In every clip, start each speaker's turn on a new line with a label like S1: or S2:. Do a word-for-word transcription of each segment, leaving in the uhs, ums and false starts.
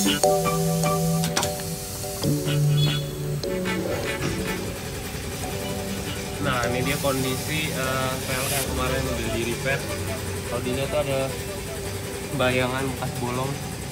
S1: Nah, ini dia kondisi uh, velg yang kemarin udah di repair. Kalau dilihat tuh ada bayangan bekas bolong.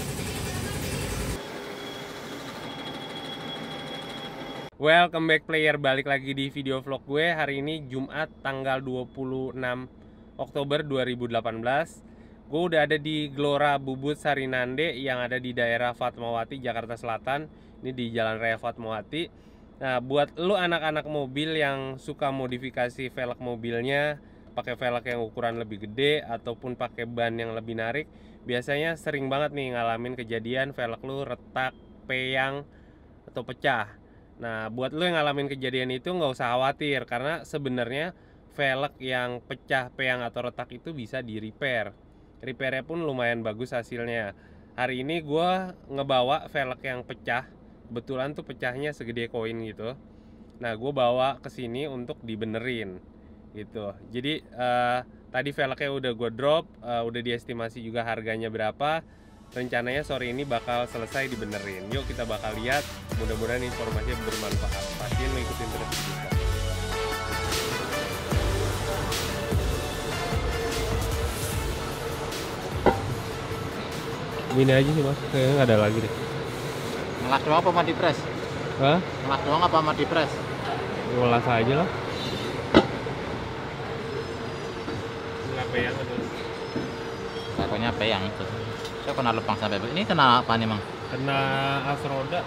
S1: Welcome back player, balik lagi di video vlog gue. Hari ini Jumat tanggal dua puluh enam Oktober dua ribu delapan belas. Gue udah ada di Gelora Bubut Sarinande yang ada di daerah Fatmawati, Jakarta Selatan. Ini di Jalan Raya Fatmawati. Nah, buat lu anak-anak mobil yang suka modifikasi velg mobilnya, pakai velg yang ukuran lebih gede ataupun pakai ban yang lebih narik, biasanya sering banget nih ngalamin kejadian velg lu retak, peyang, atau pecah. Nah, buat lu yang ngalamin kejadian itu nggak usah khawatir, karena sebenarnya velg yang pecah, peyang, atau retak itu bisa di repair. Repairnya pun lumayan bagus hasilnya. Hari ini gue ngebawa velg yang pecah. Kebetulan tuh pecahnya segede koin gitu. Nah, gue bawa ke sini untuk dibenerin gitu. Jadi uh, tadi velgnya udah gue drop, uh, udah diestimasi juga harganya berapa. Rencananya sore ini bakal selesai dibenerin. Yuk kita bakal lihat. Mudah-mudahan informasinya bermanfaat. Pastiin lo ikutin terus kita. Ini aja sih mas, kayaknya nggak ada lagi deh.
S2: Ngelas doang apa mati press?
S1: Hah?
S2: Ngelas doang apa mati press?
S1: Ngelas aja lah. Nggak peyang atau?
S2: Pokoknya peyang itu. Saya kena lepang sampai ini kena apa nih mang?
S1: Kena as roda.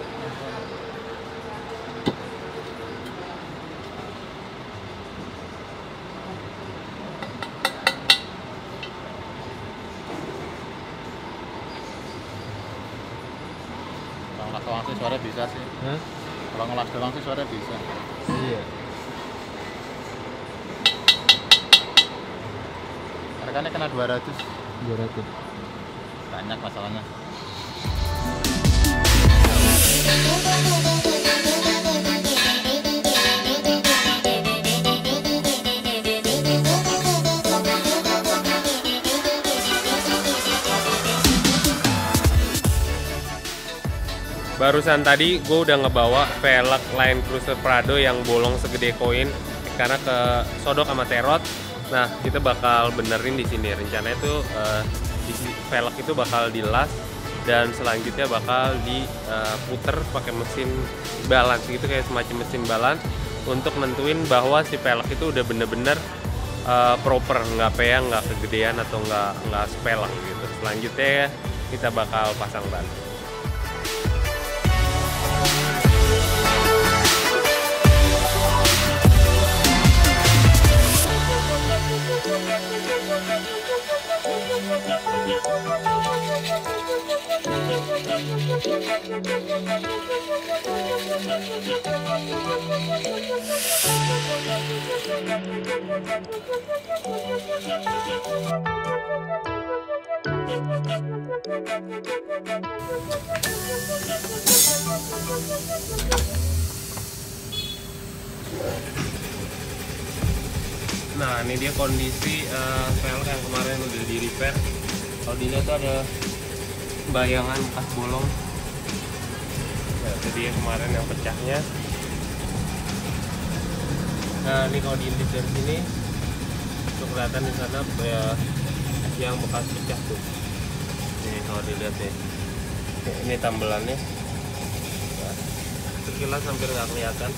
S2: Kalau ngelas doang sih suara bisa sih.
S1: Hah?
S2: Kalau ngelas doang sih suara bisa.
S1: Iya.
S2: Harganya kena dua ratus.
S1: dua ratus.
S2: Banyak masalahnya.
S1: Barusan tadi gue udah ngebawa velg Land Cruiser Prado yang bolong segede koin karena ke sodok sama terot. Nah, kita bakal benerin di sini. Rencananya tuh uh, di velg itu bakal dilas dan selanjutnya bakal diputer uh, pakai mesin balance gitu, kayak semacam mesin balance untuk nentuin bahwa si velg itu udah bener-bener uh, proper, nggak peyang, nggak kegedean atau nggak nggak spelek gitu. Selanjutnya kita bakal pasang ban. Nah, ini dia kondisi uh, velg yang kemarin udah di repair. Kalau dilihat tuh ada bayangan bekas bolong. Nah, itu dia kemarin yang pecahnya. Nah, ini kalau diintip dari sini tuh kelihatan di sana ya, yang bekas pecah tuh. Ini kalau dilihat nih, ini tambelannya. Nah, sekilas hampir nggak kelihatan.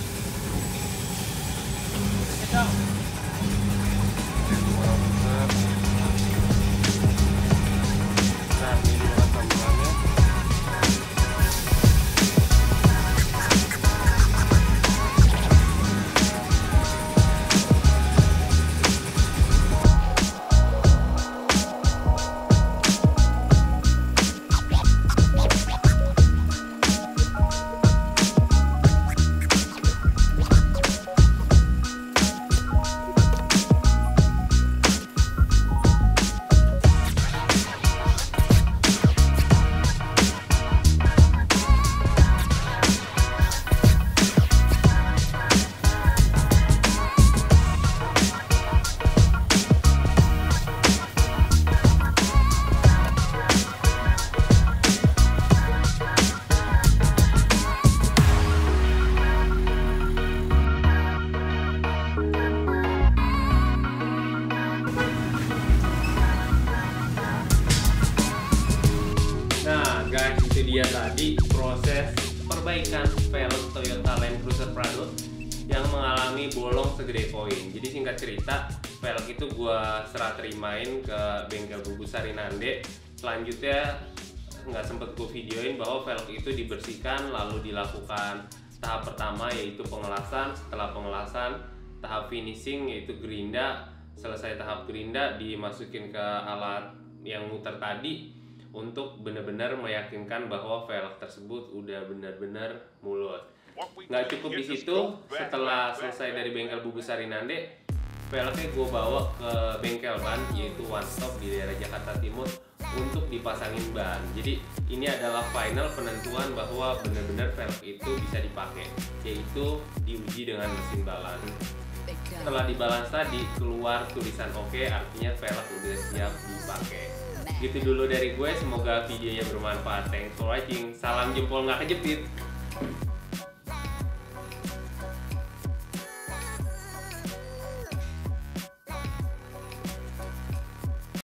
S1: Nah, ini bukan tambelannya. dia tadi proses perbaikan velg Toyota Land Cruiser Prado yang mengalami bolong segede koin. Jadi singkat cerita, velg itu gua serah terimain ke bengkel Bubut Sarinande. Selanjutnya nggak sempet gue videoin bahwa velg itu dibersihkan lalu dilakukan tahap pertama yaitu pengelasan. Setelah pengelasan, tahap finishing yaitu gerinda. Selesai tahap gerinda, dimasukin ke alat yang muter tadi untuk benar-benar meyakinkan bahwa velg tersebut udah benar-benar mulus. Nggak cukup di situ, setelah selesai dari bengkel Bubut Sarinande, velgnya gue bawa ke bengkel ban yaitu One Stop di daerah Jakarta Timur untuk dipasangin ban. Jadi ini adalah final penentuan bahwa benar-benar velg itu bisa dipakai, yaitu diuji dengan mesin balance. Setelah dibalance tadi keluar tulisan oke, artinya velg udah siap dipakai. Gitu dulu dari gue, semoga videonya bermanfaat. Thanks for watching. Salam jempol nggak kejepit.